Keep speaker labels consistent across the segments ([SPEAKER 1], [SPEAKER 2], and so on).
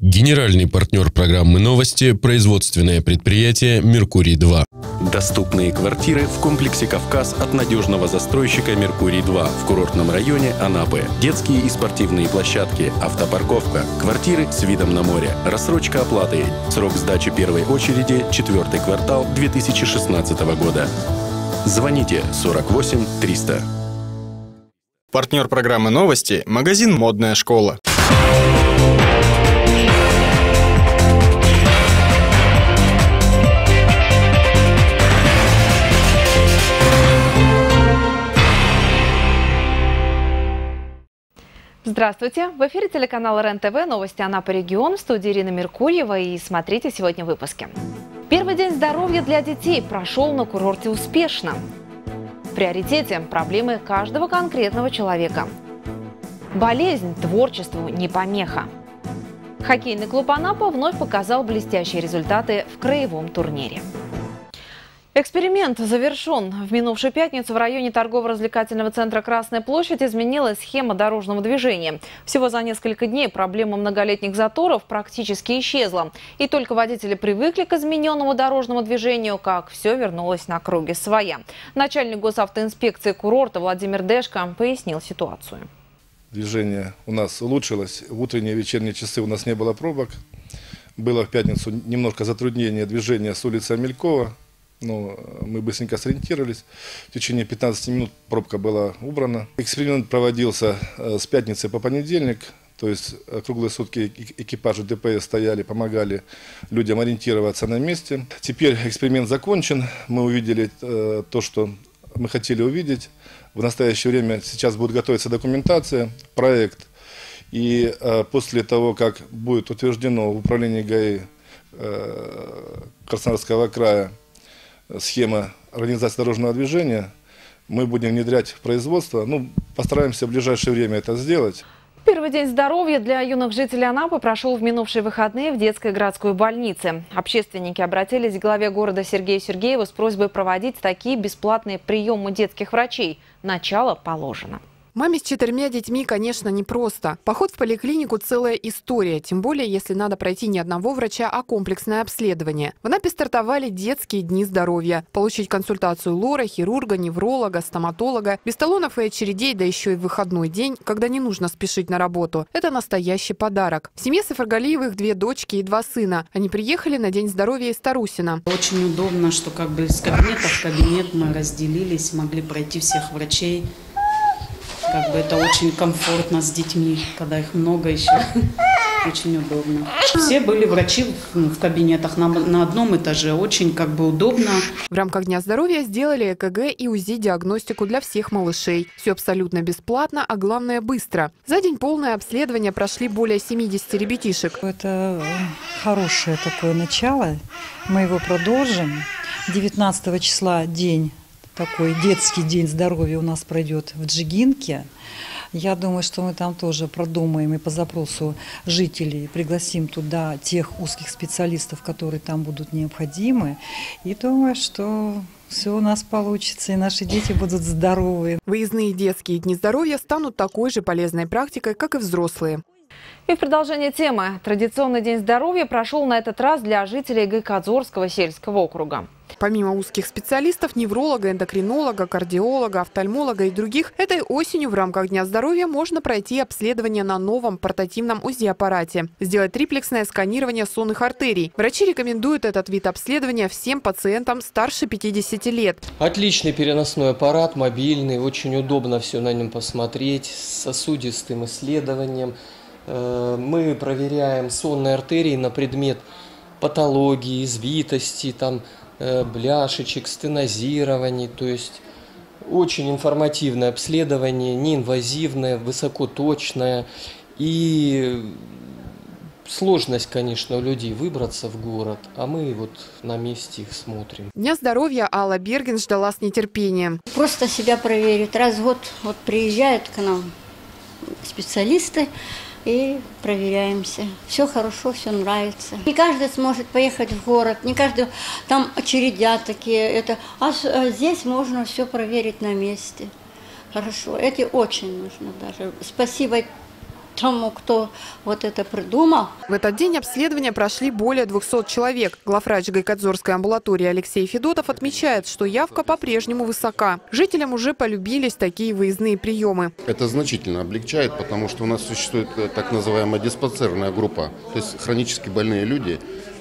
[SPEAKER 1] Генеральный партнер программы «Новости» – производственное предприятие «Меркурий-2».
[SPEAKER 2] Доступные квартиры в комплексе «Кавказ» от надежного застройщика «Меркурий-2» в курортном районе Анапы. Детские и спортивные площадки, автопарковка, квартиры с видом на море, рассрочка оплаты. Срок сдачи первой очереди – 4-й квартал 2016 года. Звоните 48 300.
[SPEAKER 3] Партнер программы «Новости» – магазин «Модная школа».
[SPEAKER 4] Здравствуйте! В эфире телеканала РЕН-ТВ, новости Анапы регион, в студии Ирина Меркурьева, и смотрите сегодня в выпуске. Первый день здоровья для детей прошел на курорте успешно. В приоритете проблемы каждого конкретного человека. Болезнь творчеству не помеха. Хоккейный клуб Анапа вновь показал блестящие результаты в краевом турнире. Эксперимент завершен. В минувшую пятницу в районе торгово-развлекательного центра «Красная площадь» изменилась схема дорожного движения. Всего за несколько дней проблема многолетних заторов практически исчезла. И только водители привыкли к измененному дорожному движению, как все вернулось на круги своя. Начальник госавтоинспекции курорта Владимир Дешко пояснил ситуацию.
[SPEAKER 5] Движение у нас улучшилось. В утренние и вечерние часы у нас не было пробок. Было в пятницу немножко затруднение движения с улицы Амелькова. Но мы быстренько сориентировались. В течение 15 минут пробка была убрана. Эксперимент проводился с пятницы по понедельник. То есть круглые сутки экипажи ДПС стояли, помогали людям ориентироваться на месте. Теперь эксперимент закончен. Мы увидели то, что мы хотели увидеть. В настоящее время сейчас будет готовиться документация, проект. И после того, как будет утверждено в управлении ГАИ Краснодарского края схема организации дорожного движения, мы будем внедрять в производство. Постараемся в ближайшее время это сделать.
[SPEAKER 4] Первый день здоровья для юных жителей Анапы прошел в минувшие выходные в детской городской больнице. Общественники обратились к главе города Сергею Сергееву с просьбой проводить такие бесплатные приемы детских врачей. Начало положено.
[SPEAKER 6] Маме с 4 детьми, конечно, непросто. Поход в поликлинику – целая история, тем более, если надо пройти не одного врача, а комплексное обследование. В Анапе стартовали детские дни здоровья. Получить консультацию лора, хирурга, невролога, стоматолога, без талонов и очередей, да еще и в выходной день, когда не нужно спешить на работу – это настоящий подарок. В семье Сафаргалиевых 2 дочки и 2 сына. Они приехали на День здоровья из Тарусина.
[SPEAKER 7] Очень удобно, что из кабинета в кабинет мы разделились, могли пройти всех врачей. Это очень комфортно с детьми, когда их много еще. Очень удобно. Все были врачи в кабинетах на одном этаже. Очень удобно.
[SPEAKER 6] В рамках Дня здоровья сделали ЭКГ и УЗИ-диагностику для всех малышей. Все абсолютно бесплатно, а главное быстро. За день полное обследование прошли более 70 ребятишек.
[SPEAKER 8] Это хорошее такое начало. Мы его продолжим. 19 числа день. Такой детский день здоровья у нас пройдет в Джигинке. Я думаю, что мы там тоже продумаем и по запросу жителей пригласим туда тех узких специалистов, которые там будут необходимы. И думаю, что все у нас получится, и наши дети будут здоровы.
[SPEAKER 6] Выездные детские дни здоровья станут такой же полезной практикой, как и взрослые.
[SPEAKER 4] И в продолжение темы. Традиционный день здоровья прошел на этот раз для жителей Гайкадзорского сельского округа.
[SPEAKER 6] Помимо узких специалистов, невролога, эндокринолога, кардиолога, офтальмолога и других, этой осенью в рамках Дня здоровья можно пройти обследование на новом портативном УЗИ-аппарате. Сделать триплексное сканирование сонных артерий. Врачи рекомендуют этот вид обследования всем пациентам старше 50 лет.
[SPEAKER 9] Отличный переносной аппарат, мобильный, очень удобно все на нем посмотреть, с сосудистым исследованием. Мы проверяем сонные артерии на предмет патологии, извитости, бляшечек, стенозирований. То есть очень информативное обследование, неинвазивное, высокоточное. И сложность, конечно, у людей выбраться в город, а мы на месте их смотрим.
[SPEAKER 6] Дня здоровья Алла Бергин ждала с нетерпением.
[SPEAKER 10] Просто себя проверить. Раз в год приезжают к нам специалисты, и проверяемся. Все хорошо, все нравится. Не каждый сможет поехать в город, не каждый, там очередя такие. А здесь можно все проверить на месте. Хорошо, это очень нужно даже. Спасибо тому, кто вот это придумал.
[SPEAKER 6] В этот день обследования прошли более 200 человек. Главврач Гайкадзорской амбулатории Алексей Федотов отмечает, что явка по-прежнему высока. Жителям уже полюбились такие выездные приемы.
[SPEAKER 11] Это значительно облегчает, потому что у нас существует так называемая диспансерная группа, то есть хронически больные люди.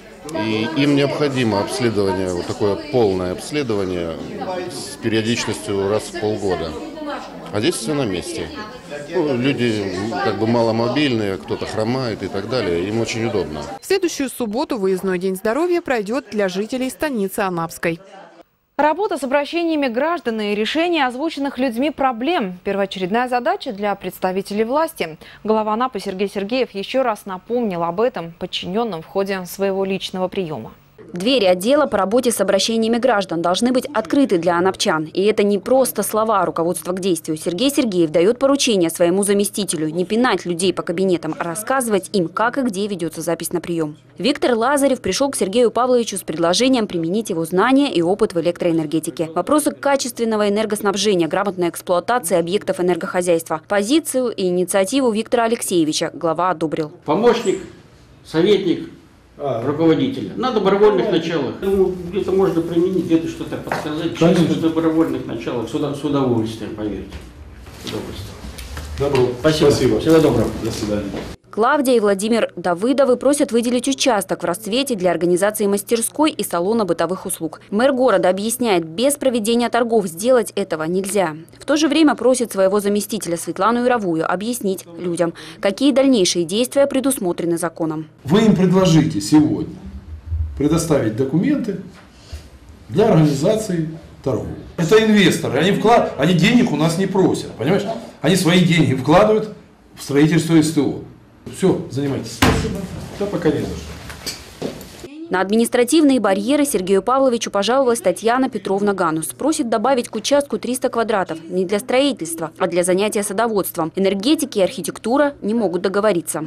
[SPEAKER 11] И им необходимо обследование, вот такое полное обследование с периодичностью раз в полгода. А здесь все на месте. Ну, люди как бы маломобильные, кто-то хромает и так далее. Им очень удобно.
[SPEAKER 6] В следующую субботу выездной день здоровья пройдет для жителей станицы Анапской.
[SPEAKER 4] Работа с обращениями граждан и решение озвученных людьми проблем – первоочередная задача для представителей власти. Глава Анапы Сергей Сергеев еще раз напомнил об этом подчиненным в ходе своего личного приема.
[SPEAKER 12] Двери отдела по работе с обращениями граждан должны быть открыты для анапчан. И это не просто слова руководства к действию. Сергей Сергеев дает поручение своему заместителю не пинать людей по кабинетам, а рассказывать им, как и где ведется запись на прием. Виктор Лазарев пришел к Сергею Павловичу с предложением применить его знания и опыт в электроэнергетике. Вопросы качественного энергоснабжения, грамотной эксплуатации объектов энергохозяйства. Позицию и инициативу Виктора Алексеевича глава одобрил.
[SPEAKER 13] Помощник, советник руководителя. На добровольных началах. Где-то можно применить, где-то что-то подсказать. Чисто на добровольных началах. С удовольствием, поверьте. С удовольствием.
[SPEAKER 5] Добро.
[SPEAKER 13] Спасибо. Всего доброго.
[SPEAKER 5] До свидания.
[SPEAKER 12] Клавдия и Владимир Давыдовы просят выделить участок в расцвете для организации мастерской и салона бытовых услуг. Мэр города объясняет, без проведения торгов сделать этого нельзя. В то же время просит своего заместителя Светлану Яровую объяснить людям, какие дальнейшие действия предусмотрены законом.
[SPEAKER 14] Вы им предложите сегодня предоставить документы для организации торгов. Это инвесторы, они денег у нас не просят, понимаешь? Они свои деньги вкладывают в строительство СТО. Все, занимайтесь. Спасибо. Да, пока не нужно.
[SPEAKER 12] На административные барьеры Сергею Павловичу пожаловалась Татьяна Петровна Ганус. Просит добавить к участку 300 квадратов. Не для строительства, а для занятия садоводством. Энергетики и архитектура не могут договориться.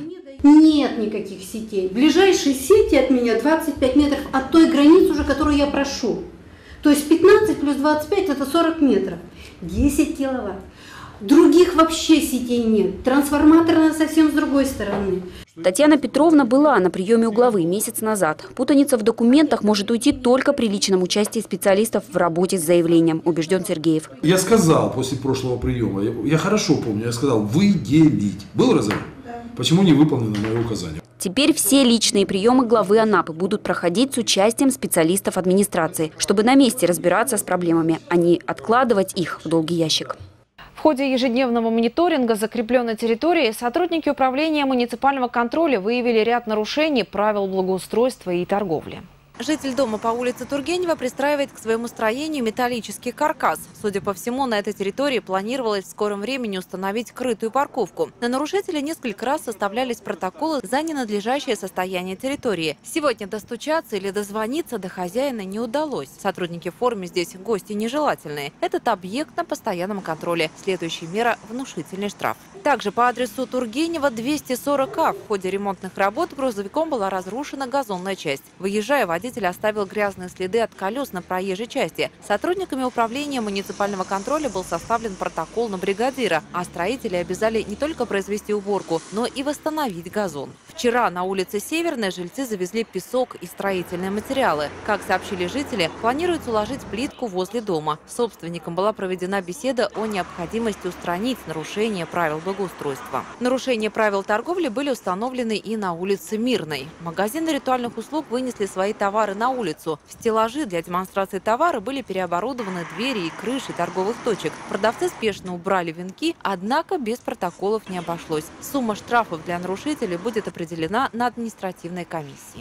[SPEAKER 15] Нет никаких сетей. Ближайшие сети от меня 25 метров от той границы, уже которую я прошу. То есть 15 плюс 25 это 40 метров. 10 киловатт. Других вообще сетей нет. Трансформаторная совсем с другой стороны.
[SPEAKER 12] Татьяна Петровна была на приеме у главы месяц назад. Путаница в документах может уйти только при личном участии специалистов в работе с заявлением, убежден Сергеев.
[SPEAKER 14] Я сказал после прошлого приема, я хорошо помню, я сказал выделить. Был разговор? Почему не выполнено мое указание?
[SPEAKER 12] Теперь все личные приемы главы Анапы будут проходить с участием специалистов администрации, чтобы на месте разбираться с проблемами, а не откладывать их в долгий ящик.
[SPEAKER 4] В ходе ежедневного мониторинга закрепленной территории сотрудники управления муниципального контроля выявили ряд нарушений правил благоустройства и торговли. Житель дома по улице Тургенева пристраивает к своему строению металлический каркас. Судя по всему, на этой территории планировалось в скором времени установить крытую парковку. На нарушителя несколько раз составлялись протоколы за ненадлежащее состояние территории. Сегодня достучаться или дозвониться до хозяина не удалось. Сотрудники в форме здесь гости нежелательные. Этот объект на постоянном контроле. Следующая мера – внушительный штраф. Также по адресу Тургенева 240А в ходе ремонтных работ грузовиком была разрушена газонная часть. Выезжая, водитель оставил грязные следы от колес на проезжей части. Сотрудниками управления муниципального контроля был составлен протокол на бригадира, а строители обязали не только произвести уборку, но и восстановить газон. Вчера на улице Северной жильцы завезли песок и строительные материалы. Как сообщили жители, планируется уложить плитку возле дома. С собственником была проведена беседа о необходимости устранить нарушение правил благоустройства. Нарушения правил торговли были установлены и на улице Мирной. Магазины ритуальных услуг вынесли свои товары на улицу. В стеллажи для демонстрации товара были переоборудованы двери и крыши торговых точек. Продавцы спешно убрали венки, однако без протоколов не обошлось. Сумма штрафов для нарушителей будет определена на административной комиссии.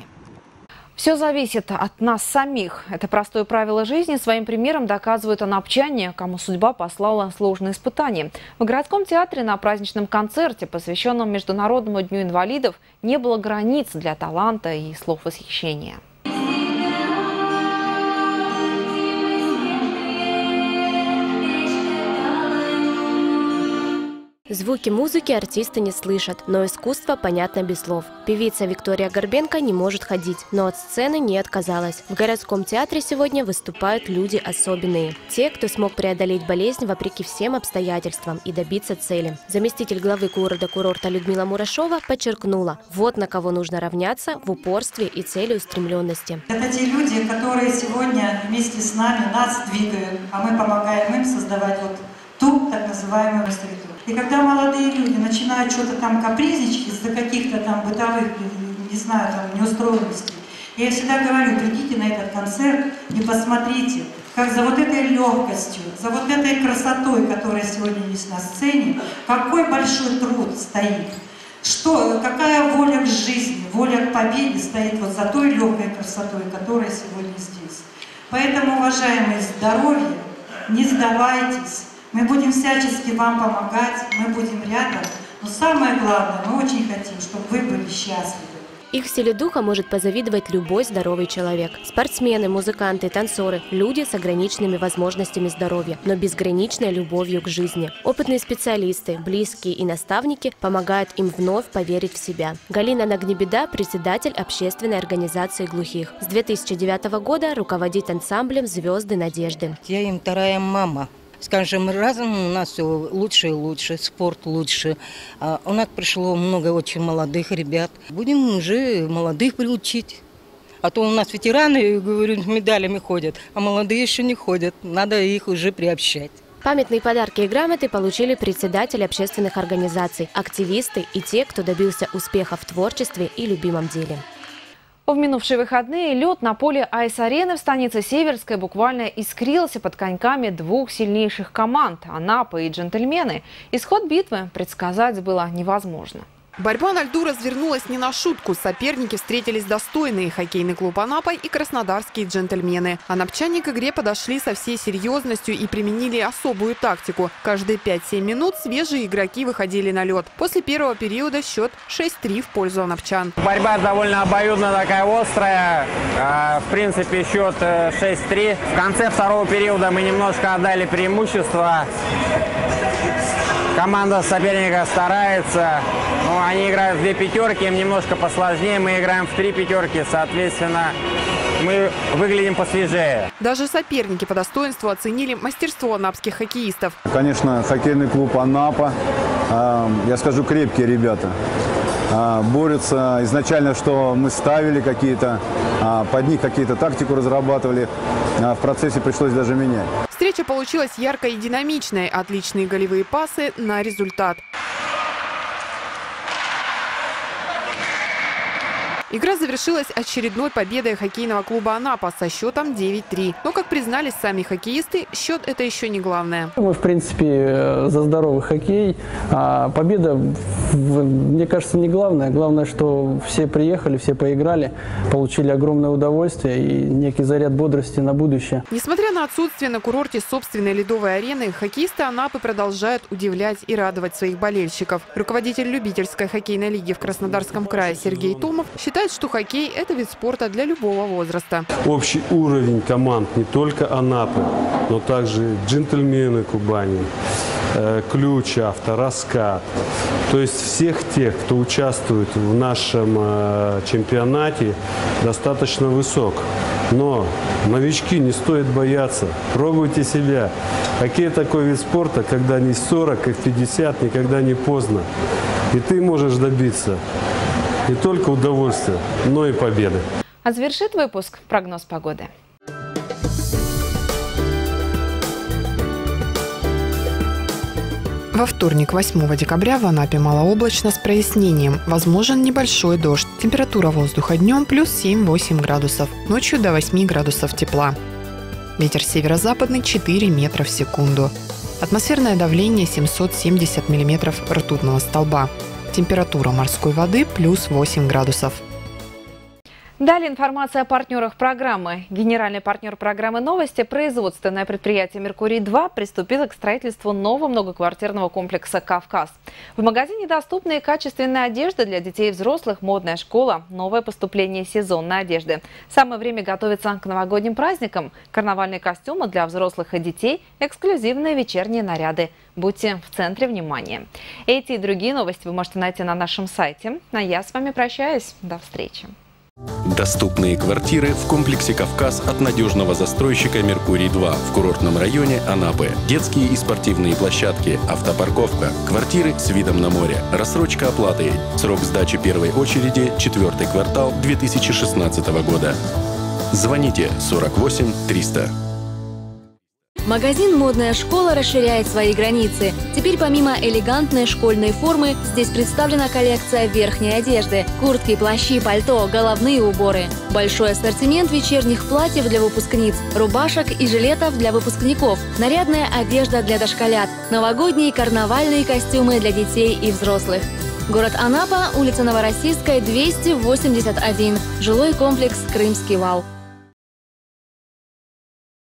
[SPEAKER 4] Все зависит от нас самих. Это простое правило жизни своим примером доказывают анапчане, кому судьба послала сложные испытания. В городском театре на праздничном концерте, посвященном Международному дню инвалидов, не было границ для таланта и слов восхищения.
[SPEAKER 16] Звуки музыки артисты не слышат, но искусство понятно без слов. Певица Виктория Горбенко не может ходить, но от сцены не отказалась. В городском театре сегодня выступают люди особенные. Те, кто смог преодолеть болезнь вопреки всем обстоятельствам и добиться цели. Заместитель главы города-курорта Людмила Мурашова подчеркнула, вот на кого нужно равняться в упорстве и целеустремленности.
[SPEAKER 17] Это те люди, которые сегодня вместе с нами нас двигают, а мы помогаем им создавать вот ту так называемую среду. И когда молодые люди начинают что-то там капризничать из-за каких-то там бытовых, не знаю, там неустроенностей, я всегда говорю, придите на этот концерт и посмотрите, как за вот этой легкостью, за вот этой красотой, которая сегодня есть на сцене, какой большой труд стоит. Какая воля к жизни, воля к победе стоит вот за той легкой красотой, которая сегодня здесь. Поэтому, уважаемые, здоровье, не сдавайтесь. Мы будем всячески вам помогать, мы будем рядом. Но самое главное, мы очень хотим, чтобы вы были счастливы.
[SPEAKER 16] Их силе духа может позавидовать любой здоровый человек. Спортсмены, музыканты, танцоры – люди с ограниченными возможностями здоровья, но безграничной любовью к жизни. Опытные специалисты, близкие и наставники помогают им вновь поверить в себя. Галина Нагнебеда – председатель общественной организации глухих. С 2009 года руководит ансамблем «Звезды надежды».
[SPEAKER 18] Я им вторая мама. С каждым разом у нас все лучше и лучше, спорт лучше. У нас пришло много очень молодых ребят. Будем уже молодых приучить. А то у нас ветераны, говорю, с медалями ходят, а молодые еще не ходят. Надо их уже приобщать.
[SPEAKER 16] Памятные подарки и грамоты получили председатели общественных организаций, активисты и те, кто добился успеха в творчестве и любимом деле.
[SPEAKER 4] В минувшие выходные лед на поле Айс-арены в станице Северской буквально искрился под коньками двух сильнейших команд – «Анапа» и «Джентльмены». Исход битвы предсказать было невозможно.
[SPEAKER 6] Борьба на льду развернулась не на шутку. Соперники встретились достойные – хоккейный клуб «Анапа» и краснодарские «Джентльмены». Анапчане к игре подошли со всей серьезностью и применили особую тактику. Каждые 5-7 минут свежие игроки выходили на лед. После первого периода счет 6-3 в пользу анапчан.
[SPEAKER 19] Борьба довольно обоюдная, такая острая. В принципе, счет 6-3. В конце второго периода мы немножко отдали преимущество. Команда соперника старается. Они играют в 2 пятерки, им немножко посложнее. Мы играем в 3 пятерки, соответственно, мы выглядим посвежее.
[SPEAKER 6] Даже соперники по достоинству оценили мастерство анапских хоккеистов.
[SPEAKER 20] Конечно, хоккейный клуб «Анапа», я скажу, крепкие ребята. Борются изначально, что мы ставили какие-то, под них какие-то тактику разрабатывали. В процессе пришлось даже менять.
[SPEAKER 6] Встреча получилась яркой и динамичной. Отличные голевые пасы на результат. Игра завершилась очередной победой хоккейного клуба «Анапа» со счетом 9-3. Но, как признались сами хоккеисты, счет – это еще не главное.
[SPEAKER 21] Мы, в принципе, за здоровый хоккей. А победа, мне кажется, не главное. Главное, что все приехали, все поиграли, получили огромное удовольствие и некий заряд бодрости на будущее.
[SPEAKER 6] Несмотря на отсутствие на курорте собственной ледовой арены, хоккеисты «Анапы» продолжают удивлять и радовать своих болельщиков. Руководитель любительской хоккейной лиги в Краснодарском крае Сергей Томов считает, что хоккей – это вид спорта для любого возраста.
[SPEAKER 22] Общий уровень команд не только Анапы, но также «Джентльмены» Кубани, «Ключ», «Авто», «Раскат». То есть всех тех, кто участвует в нашем чемпионате, достаточно высок. Но новички, не стоит бояться. Пробуйте себя. Хоккей – такой вид спорта, когда не в 40, а в 50, никогда не поздно. И ты можешь добиться не только удовольствия, но и победы.
[SPEAKER 4] А завершит выпуск прогноз погоды.
[SPEAKER 6] Во вторник, 8 декабря, в Анапе малооблачно с прояснением. Возможен небольшой дождь. Температура воздуха днем плюс 7-8 градусов. Ночью до 8 градусов тепла. Ветер северо-западный 4 метра в секунду. Атмосферное давление 770 миллиметров ртутного столба. Температура морской воды плюс 8 градусов.
[SPEAKER 4] Далее информация о партнерах программы. Генеральный партнер программы «Новости» производственное предприятие «Меркурий-2» приступило к строительству нового многоквартирного комплекса «Кавказ». В магазине доступна и качественная одежда для детей и взрослых, модная школа, новое поступление сезонной одежды. Самое время готовиться к новогодним праздникам. Карнавальные костюмы для взрослых и детей, эксклюзивные вечерние наряды. Будьте в центре внимания. Эти и другие новости вы можете найти на нашем сайте. А я с вами прощаюсь. До встречи.
[SPEAKER 1] Доступные квартиры в комплексе «Кавказ» от надежного застройщика «Меркурий-2» в курортном районе Анапы. Детские и спортивные площадки, автопарковка, квартиры с видом на море, рассрочка оплаты. Срок сдачи первой очереди – 4-й квартал 2016 года. Звоните 48 300.
[SPEAKER 12] Магазин «Модная школа» расширяет свои границы. Теперь помимо элегантной школьной формы, здесь представлена коллекция верхней одежды. Куртки, плащи, пальто, головные уборы. Большой ассортимент вечерних платьев для выпускниц, рубашек и жилетов для выпускников. Нарядная одежда для дошколят. Новогодние карнавальные костюмы для детей и взрослых. Город Анапа, улица Новороссийская, 281. Жилой комплекс «Крымский вал».